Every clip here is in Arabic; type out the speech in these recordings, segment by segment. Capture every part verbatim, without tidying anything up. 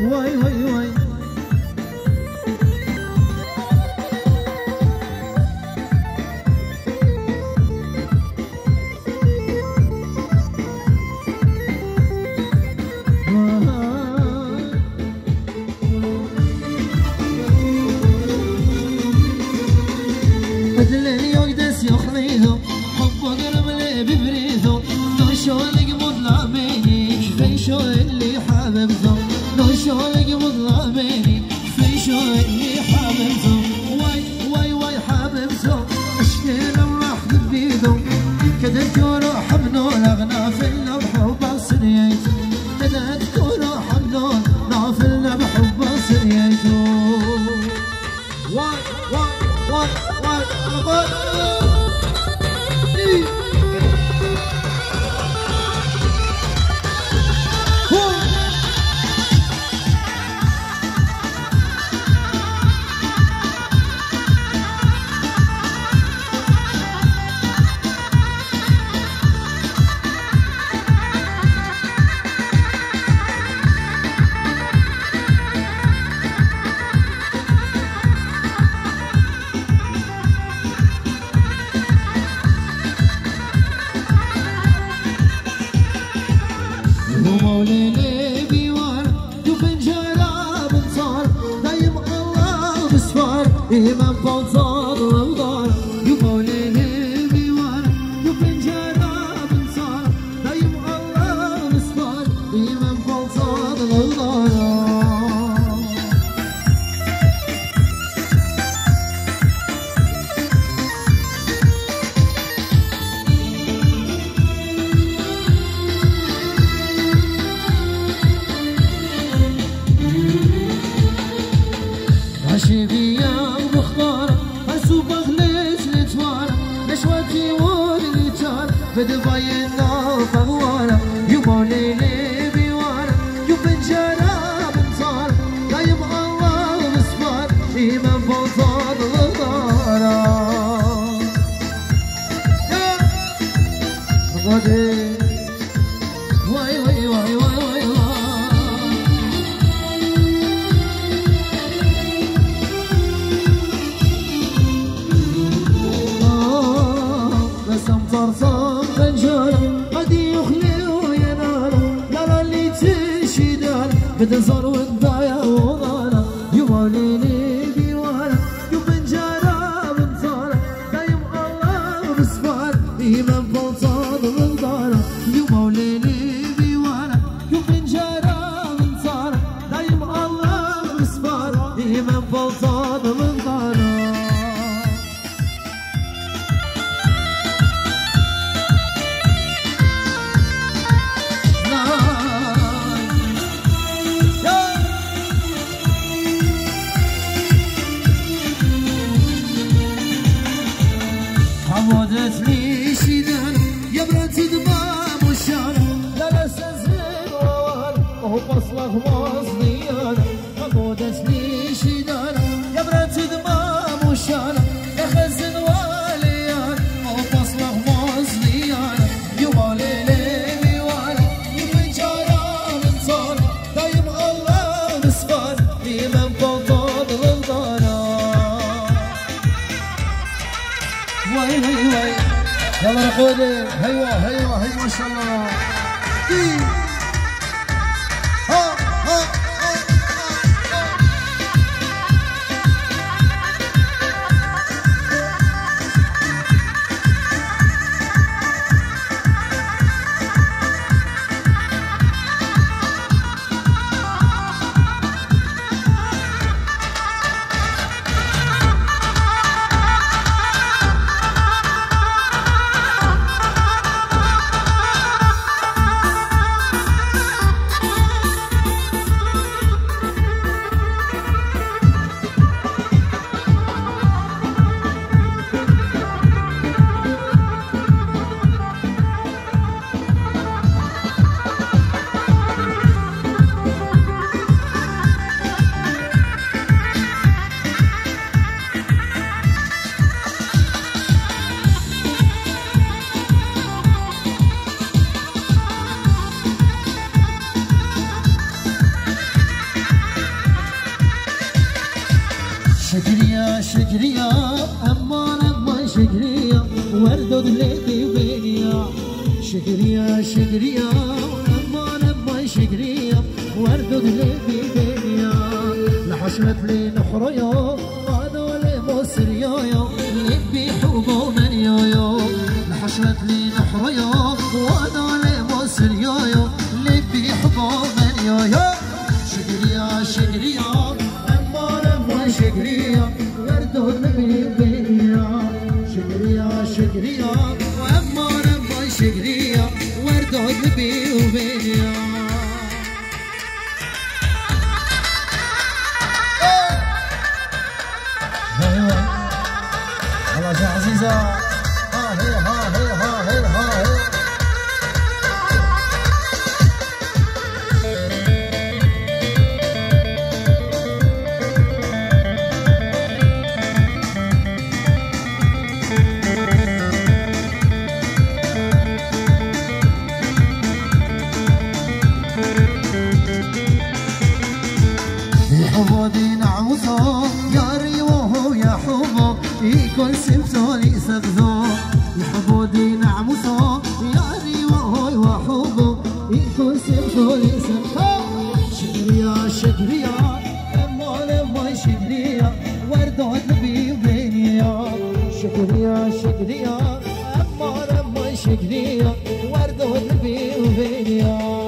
واي واي واي بدل اليوقدس يخليدو حب قلب لي ببريدو لو شولك مظلميني في شو اللي حببته لو شولك مظلميني في شو اللي حببته واي واي واي حببته اشكينا راح بيدو كذا تكونوا حبنون اغنى في النبح بصريت كذا تكونوا حبنون لا في النبح بصريتو واي واي واي واي وموليني بيوان يوفن جراب انصار دايم الله بسفار إمام فوزاد الغدار يموليني بيوان يوفن جراب انصار دايم الله بسفار إمام فوزاد الغدار ماشي فيا مختار هسوب اغلس لتوار نشوتي ولي تار بدباينا فغوارة يموليني بيوارة يوفن جراب انصار دايم الله مسفار إمام فوزاد الغدارة يا واي واي واي واي واي صرصام فنجارة قد يخلي وينال لا اللي تنشدال بتنصر والضايا وضانا يموليني بيوانا يوفن جراب انصارة دايم الله بسفار إمام فوزاد الغدارة يموليني بيوانا يوفن جراب انصارة دايم الله بسفار إمام فوزاد الغدارة عودت لي شدان يا برات دمام وشان لا لا سزين ووال وهو فصلك مصديان عودت لي شدان يا برات دمام وشان يا خزن واليان وهو فصلك مصديان يمالي لي بيوان يوفن جراب انصار دايم الله مسفار إمام فوزاد الغدارة واي واي واي يلا رقودي هيوا هيوا هي ما شاء الله ها ها شكريا أمان أمان شكريا وردود ليكي بينيا شكريا شكريا أمان أمان شكريا وردود ليكي بينيا لحشمت لي نحريا وهذول مصريا لبي حبو من يايا لحشمت لي نحريا وهذول مصريا لبي حبو من يايا شكريا شكريا أمان أمان شكريا وردود لبي بينيا شكريا شكريا وأمان أمان شكريا وردود لبي وبينيا خلاص يا عزيزة ها هي ها هي ها هي ها هي حبودي نعوثو يا ريوهو يا حبو يكون سمسولي سبزو حبودي نعوثو يا ريوهو يا حبو يكون سمسولي سبزو شكريا شكريا أمان أمان شكريا وردود لبي وبينيا شكريا شكريا أمان أمان شكريا وردود لبي وبينيا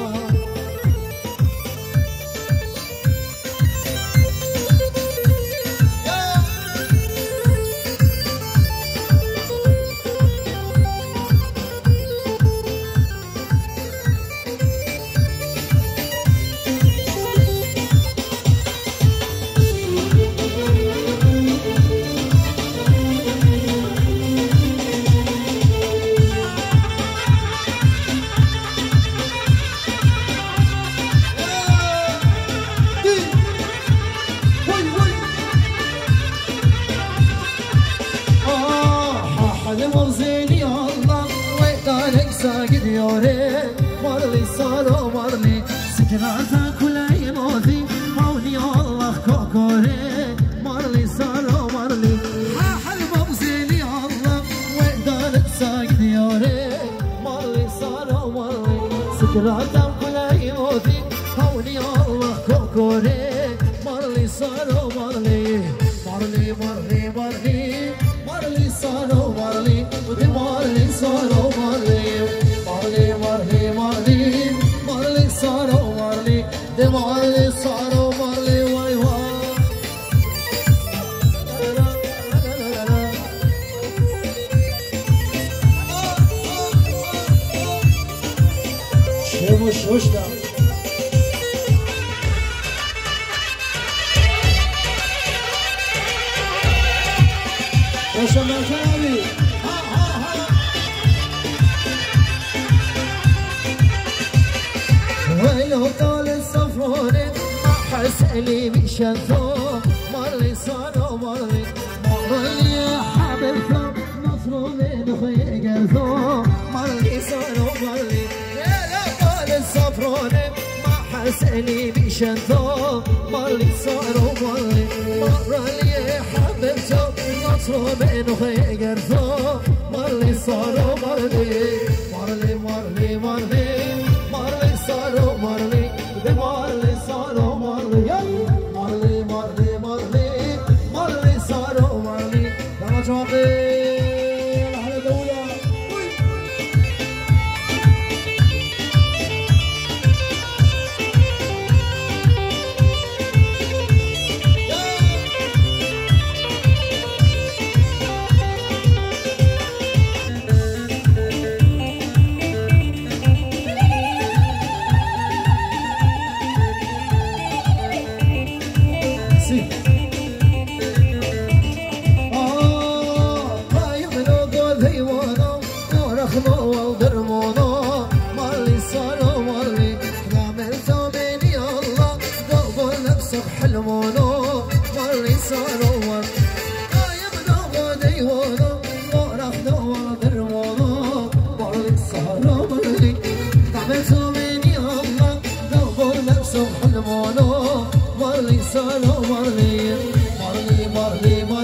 ساقد يوري مرلي صاروا مرلي سكناتا كل يموتي موني الله كوكوري مرلي صاروا مرلي حاحل مبزيني الله ويدانك ساقد يوري مرلي صاروا مرلي سكناتا كل يموتي موني الله كوكوري مرلي صاروا مرلي مرلي مرلي مرلي مرلي صاروا مرلي ودي مرلي صاروا مرلي مرلي مرلي مرلي مرلي صاروا مرلي دي مرلي صاروا مرلي واي واي شموش وشتا وشمال كلامي ويلو طال الصفروني ما حسألي بشنثو مرلي صاروا مرلي مرلي يا حبيبتو نصروا من خي قرثو مرلي صاروا مرلي ويلو طال الصفروني ما حسألي بشنثو مرلي صاروا مرلي مرلي يا حبيبتو نصروا من خي قرثو مرلي صاروا مرلي مرلي مرلي مرلي مرلي صاروا مرلي مرلي صاروا مرلي مرلي مرلي مرلي مرلي صاروا مرلي يا جوقي على دولة مرلي صاروا مرلي مرلي مرلي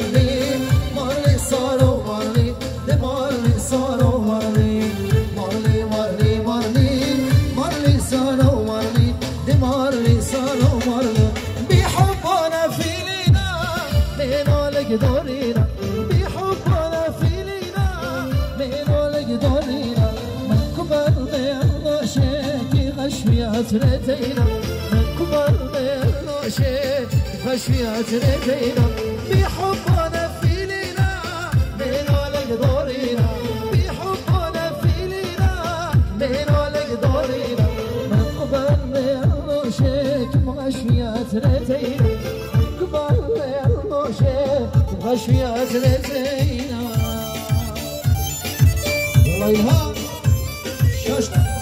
خشفيات ردينا من كبر منه شيء خشفيات ردينا بحبنا في لينا من ولق دورينا بحبنا في لينا من ولق دورينا من كبر منه شيء خشفيات ردينا من كبر منه شيء خشفيات ردينا الله يلهام شاشة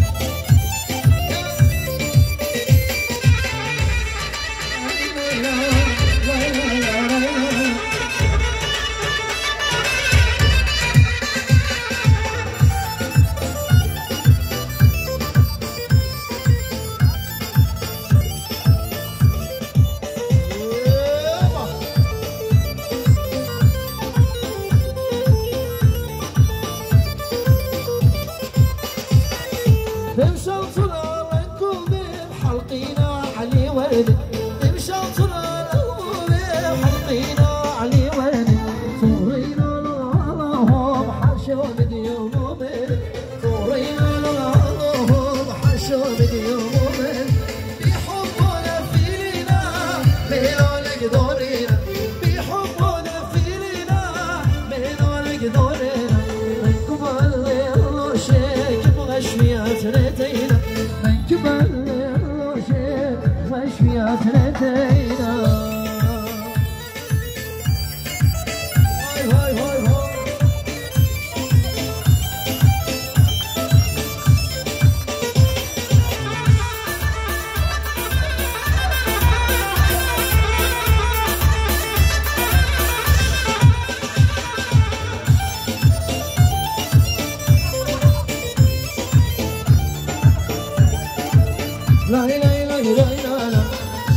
لا لا لا لا لا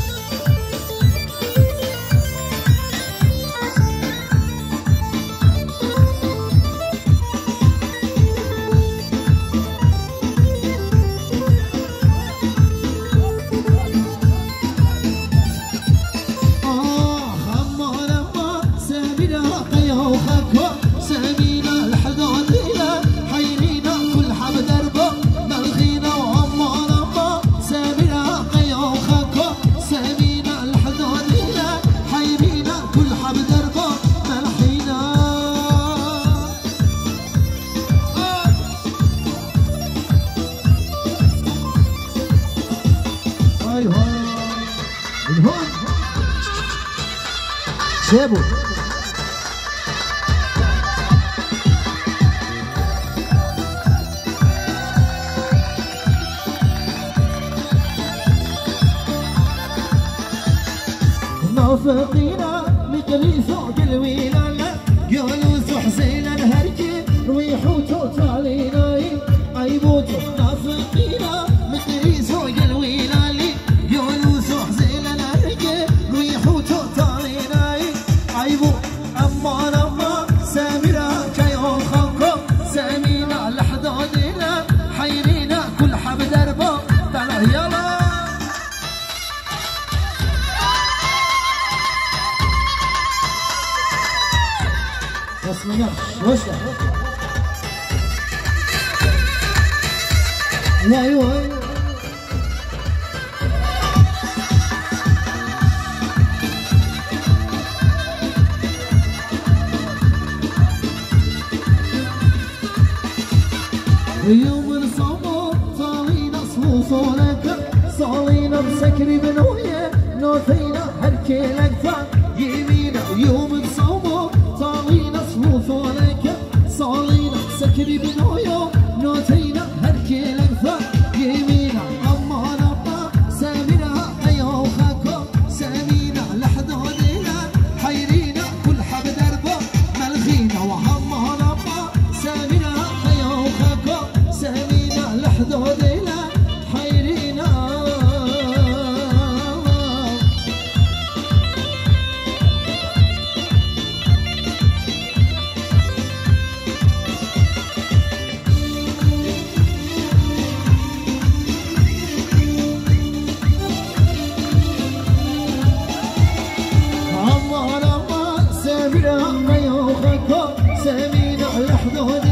سيبو موافقينا مقري فوق الويلة يونس حسين الهرجي رويحو توتالينا عيبوتو موافقينا مقري فوق الويلة يونس حسين الهرجي رويحو توتالينا عيبو أما لما سامرا كيو خنكو سامينا لحدودنا حيرينا كل حب دربو طلع يلا اسمع وش واي واي يوم الصبر صالينا صوصولك صالينا بسكري بنوية نوثينا هركي لك يمينا يوم الصبر صالينا صوصولك صالينا بسكري بنوية نوثينا هركي لك يمينا أما نبا سامنا أيو خاكو سامينا لحدودنا حيرينا كل حب دربو ملغينا وهم نبا سامنا أيو خاكو سامينا لحدودنا حيرينا سامينا أيو خاكو سامينا لحدودنا